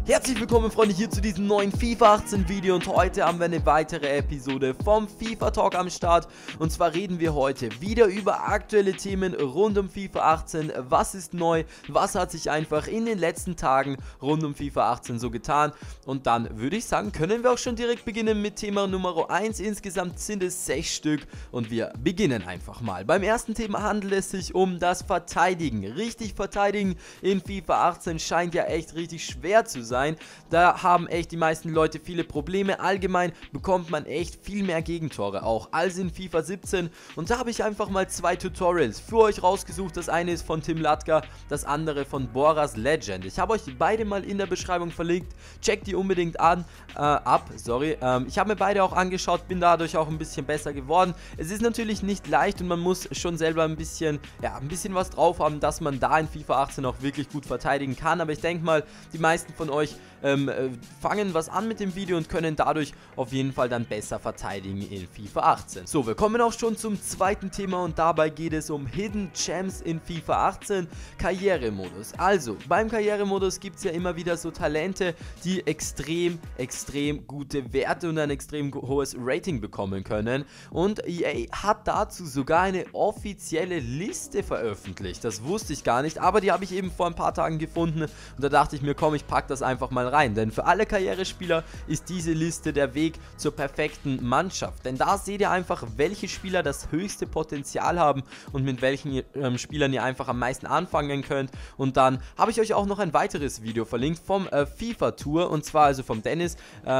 Herzlich willkommen, Freunde, hier zu diesem neuen FIFA 18 Video und heute haben wir eine weitere Episode vom FIFA Talk am Start. Und zwar reden wir heute wieder über aktuelle Themen rund um FIFA 18. Was ist neu? Was hat sich einfach in den letzten Tagen rund um FIFA 18 so getan? Und dann würde ich sagen, können wir auch schon direkt beginnen mit Thema Nummer 1. Insgesamt sind es 6 Stück und wir beginnen einfach mal. Beim ersten Thema handelt es sich um das Verteidigen. Richtig verteidigen in FIFA 18 scheint ja echt richtig schwer zu sein. Da haben echt die meisten Leute viele Probleme. Allgemein bekommt man echt viel mehr Gegentore auch als in FIFA 17. Und da habe ich einfach mal 2 Tutorials für euch rausgesucht. Das eine ist von Tim Latka, das andere von Boras Legend. Ich habe euch beide mal in der Beschreibung verlinkt. Checkt die unbedingt ab. Ich habe mir beide auch angeschaut, bin dadurch auch ein bisschen besser geworden. Es ist natürlich nicht leicht und man muss schon selber ein bisschen was drauf haben, dass man da in FIFA 18 auch wirklich gut verteidigen kann. Aber ich denke mal, die meisten von euch fangen was an mit dem Video und können dadurch auf jeden Fall dann besser verteidigen in FIFA 18. So, wir kommen auch schon zum zweiten Thema und dabei geht es um Hidden Gems in FIFA 18, Karrieremodus. Also, beim Karrieremodus gibt es ja immer wieder so Talente, die extrem gute Werte und ein extrem hohes Rating bekommen können. Und EA hat dazu sogar eine offizielle Liste veröffentlicht. Das wusste ich gar nicht, aber die habe ich eben vor ein paar Tagen gefunden und da dachte ich mir, komm, ich packe das einfach mal rein, denn für alle Karrierespieler ist diese Liste der Weg zur perfekten Mannschaft, denn da seht ihr einfach, welche Spieler das höchste Potenzial haben und mit welchen Spielern ihr einfach am meisten anfangen könnt. Und dann habe ich euch auch noch ein weiteres Video verlinkt vom FIFA Tour, und zwar also vom Dennis.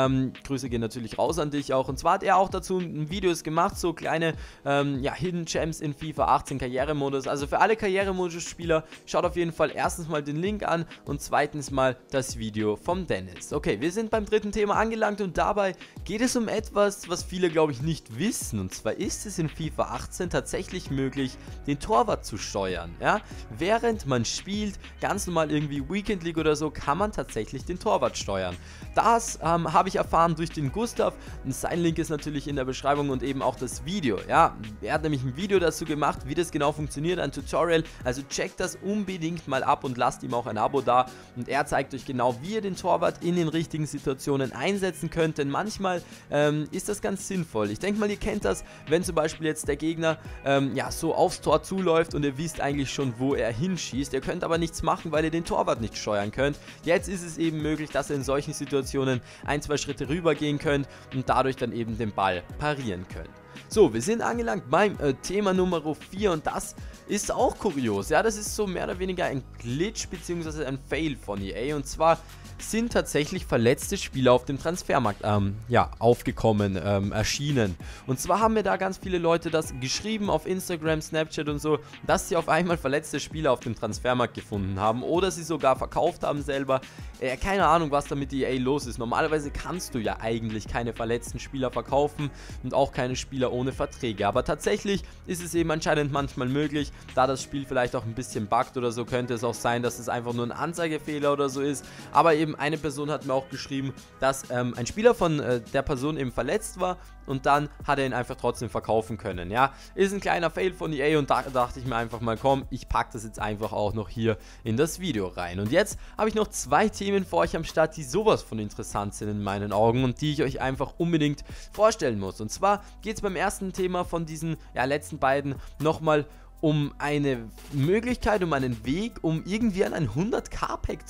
Grüße gehen natürlich raus an dich auch, und zwar hat er auch dazu Videos gemacht, so kleine Hidden Gems in FIFA 18 Karrieremodus. Also für alle Karrieremodus-Spieler schaut auf jeden Fall erstens mal den Link an und zweitens mal das Video vom Dennis. Okay, wir sind beim dritten Thema angelangt und dabei geht es um etwas, was viele, glaube ich, nicht wissen. Und zwar ist es in FIFA 18 tatsächlich möglich, den Torwart zu steuern. Ja? Während man spielt, ganz normal irgendwie Weekend League oder so, kann man tatsächlich den Torwart steuern. Das habe ich erfahren durch den Gustav. Und sein Link ist natürlich in der Beschreibung und eben auch das Video. Ja? Er hat nämlich ein Video dazu gemacht, wie das genau funktioniert, ein Tutorial. Also checkt das unbedingt mal ab und lasst ihm auch ein Abo da. Und er zeigt euch genau, wie ihr den Torwart in den richtigen Situationen einsetzen könnt, denn manchmal ist das ganz sinnvoll. Ich denke mal, ihr kennt das, wenn zum Beispiel jetzt der Gegner so aufs Tor zuläuft und ihr wisst eigentlich schon, wo er hinschießt. Ihr könnt aber nichts machen, weil ihr den Torwart nicht steuern könnt. Jetzt ist es eben möglich, dass ihr in solchen Situationen 1-2 Schritte rüber gehen könnt und dadurch dann eben den Ball parieren könnt. So, wir sind angelangt beim Thema Nummer 4 und das ist auch kurios. Ja, das ist so mehr oder weniger ein Glitch bzw. ein Fail von EA, und zwar sind tatsächlich verletzte Spieler auf dem Transfermarkt aufgekommen, erschienen. Und zwar haben mir da ganz viele Leute das geschrieben auf Instagram, Snapchat und so, dass sie auf einmal verletzte Spieler auf dem Transfermarkt gefunden haben oder sie sogar verkauft haben selber. Keine Ahnung, was da mit EA los ist. Normalerweise kannst du ja eigentlich keine verletzten Spieler verkaufen und auch keine Spieler ohne Verträge. Aber tatsächlich ist es eben anscheinend manchmal möglich, da das Spiel vielleicht auch ein bisschen buggt oder so, könnte es auch sein, dass es einfach nur ein Anzeigefehler oder so ist. Aber eben eine Person hat mir auch geschrieben, dass ein Spieler von der Person eben verletzt war und dann hat er ihn einfach trotzdem verkaufen können. Ja, ist ein kleiner Fail von EA und da dachte ich mir einfach mal, komm, ich packe das jetzt einfach auch noch hier in das Video rein. Und jetzt habe ich noch 2 Themen für euch am Start, die sowas von interessant sind in meinen Augen und die ich euch einfach unbedingt vorstellen muss. Und zwar geht es beim ersten Thema von diesen letzten beiden nochmal um eine Möglichkeit, um einen Weg, um irgendwie an ein 100k-Pack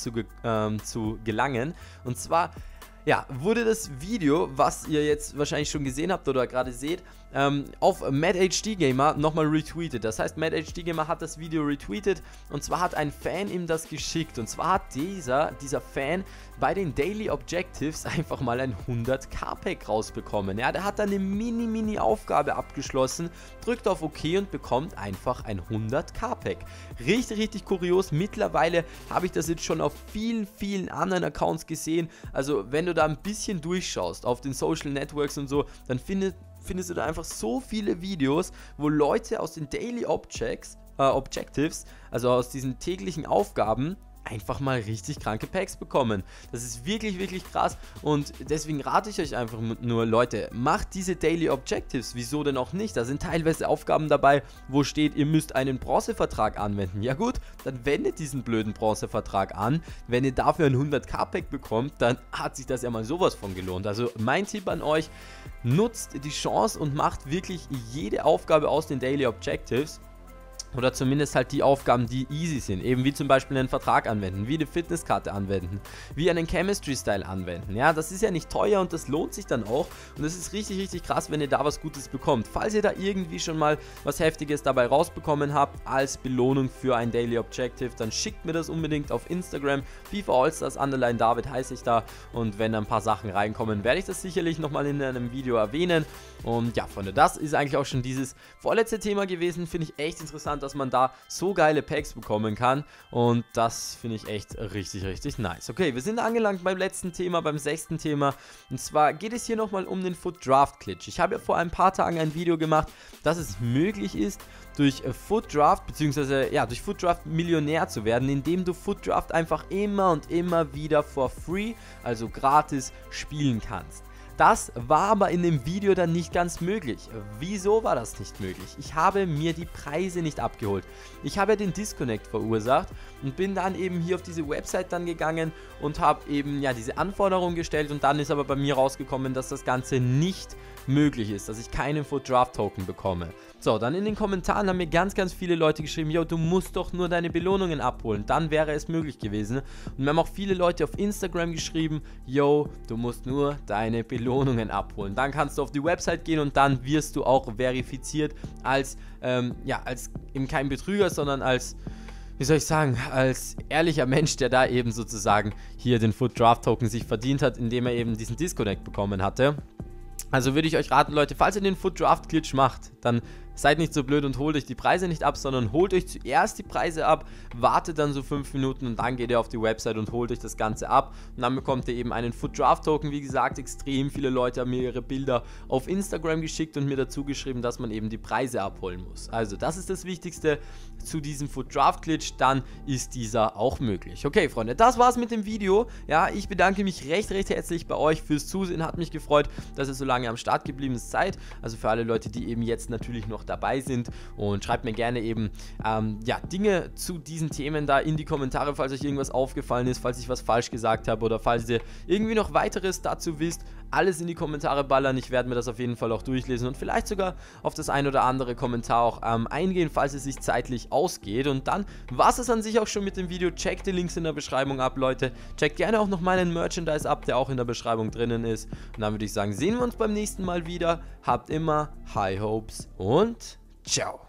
zu gelangen. Und zwar wurde das Video, was ihr jetzt wahrscheinlich schon gesehen habt oder gerade seht, auf MadHDGamer nochmal retweetet. Das heißt, MadHDGamer hat das Video retweetet und zwar hat ein Fan ihm das geschickt. Und zwar hat dieser Fan bei den Daily Objectives einfach mal ein 100k-Pack rausbekommen. Ja, der hat dann eine Mini-Aufgabe abgeschlossen, drückt auf OK und bekommt einfach ein 100k-Pack. Richtig kurios. Mittlerweile habe ich das jetzt schon auf vielen anderen Accounts gesehen. Also wenn du da ein bisschen durchschaust auf den Social Networks und so, dann findest du da einfach so viele Videos, wo Leute aus den Daily Objectives, also aus diesen täglichen Aufgaben, einfach mal richtig kranke Packs bekommen. Das ist wirklich, wirklich krass und deswegen rate ich euch einfach nur, Leute, macht diese Daily Objectives. Wieso denn auch nicht? Da sind teilweise Aufgaben dabei, wo steht, ihr müsst einen Bronzevertrag anwenden. Ja gut, dann wendet diesen blöden Bronzevertrag an. Wenn ihr dafür ein 100k-Pack bekommt, dann hat sich das ja mal sowas von gelohnt. Also mein Tipp an euch, nutzt die Chance und macht wirklich jede Aufgabe aus den Daily Objectives. Oder zumindest halt die Aufgaben, die easy sind. Eben wie zum Beispiel einen Vertrag anwenden, wie eine Fitnesskarte anwenden, wie einen Chemistry-Style anwenden. Ja, das ist ja nicht teuer und das lohnt sich dann auch. Und das ist richtig, richtig krass, wenn ihr da was Gutes bekommt. Falls ihr da irgendwie schon mal was Heftiges dabei rausbekommen habt, als Belohnung für ein Daily Objective, dann schickt mir das unbedingt auf Instagram. FIFA Allstars _ David heiße ich da. Und wenn da ein paar Sachen reinkommen, werde ich das sicherlich nochmal in einem Video erwähnen. Und ja, Freunde, das ist eigentlich auch schon dieses vorletzte Thema gewesen. Finde ich echt interessant, dass man da so geile Packs bekommen kann und das finde ich echt richtig, richtig nice. Okay, wir sind angelangt beim letzten Thema, beim 6. Thema und zwar geht es hier nochmal um den FUT Draft Glitch. Ich habe ja vor ein paar Tagen ein Video gemacht, dass es möglich ist, durch FUT Draft, beziehungsweise ja, durch FUT Draft Millionär zu werden, indem du FUT Draft einfach immer und immer wieder for free, also gratis, spielen kannst. Das war aber in dem Video dann nicht ganz möglich. Wieso war das nicht möglich? Ich habe mir die Preise nicht abgeholt. Ich habe ja den Disconnect verursacht und bin dann eben hier auf diese Website dann gegangen und habe eben ja diese Anforderung gestellt und dann ist aber bei mir rausgekommen, dass das Ganze nicht möglich ist, dass ich keinen FUT Draft Token bekomme. So, dann in den Kommentaren haben mir ganz, ganz viele Leute geschrieben, yo, du musst doch nur deine Belohnungen abholen, dann wäre es möglich gewesen. Und mir haben auch viele Leute auf Instagram geschrieben, yo, du musst nur deine Belohnungen abholen. Dann kannst du auf die Website gehen und dann wirst du auch verifiziert als, ja, als eben kein Betrüger, sondern als, wie soll ich sagen, als ehrlicher Mensch, der da eben sozusagen hier den FUT Draft Token sich verdient hat, indem er eben diesen Disconnect bekommen hatte. Also würde ich euch raten, Leute, falls ihr den FUT Draft Glitch macht, dann seid nicht so blöd und holt euch die Preise nicht ab, sondern holt euch zuerst die Preise ab, wartet dann so 5 Minuten und dann geht ihr auf die Website und holt euch das Ganze ab und dann bekommt ihr eben einen FUT Draft Token. Wie gesagt, extrem viele Leute haben mir ihre Bilder auf Instagram geschickt und mir dazu geschrieben, dass man eben die Preise abholen muss. Also das ist das Wichtigste zu diesem FUT Draft Glitch, dann ist dieser auch möglich. Okay, Freunde, das war's mit dem Video. Ja, ich bedanke mich recht, recht herzlich bei euch fürs Zusehen, hat mich gefreut, dass ihr so lange am Start geblieben seid. Also für alle Leute, die eben jetzt natürlich noch dabei sind und schreibt mir gerne eben ja, Dinge zu diesen Themen da in die Kommentare, falls euch irgendwas aufgefallen ist, falls ich was falsch gesagt habe oder falls ihr irgendwie noch weiteres dazu wisst, alles in die Kommentare ballern. Ich werde mir das auf jeden Fall auch durchlesen und vielleicht sogar auf das ein oder andere Kommentar auch eingehen, falls es sich zeitlich ausgeht. Und dann war es an sich auch schon mit dem Video. Checkt die Links in der Beschreibung ab, Leute. Checkt gerne auch noch meinen Merchandise ab, der auch in der Beschreibung drinnen ist. Und dann würde ich sagen, sehen wir uns beim nächsten Mal wieder. Habt immer High Hopes und ciao.